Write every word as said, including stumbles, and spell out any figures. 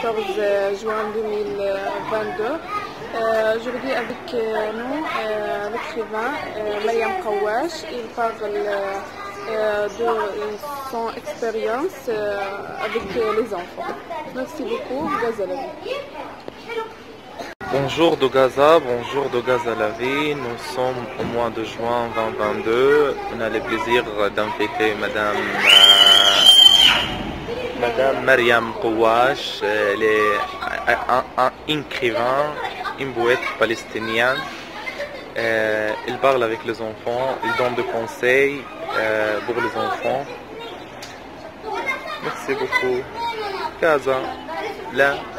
quatorze juin deux mille vingt-deux. Euh, Aujourd'hui avec nous euh, l'écrivain euh, Mariam Khawash. Il parle euh, de son expérience euh, avec les enfants. Merci beaucoup, Gaza la vie. Bonjour de Gaza, bonjour de Gaza la vie. Nous sommes au mois de juin deux mille vingt-deux. On a le plaisir d'inviter Madame euh, Madame Mariam Khawash. Elle est un, un écrivain, une poète palestinienne. Euh, il parle avec les enfants, il donne des conseils euh, pour les enfants. Merci beaucoup. Gaza, là.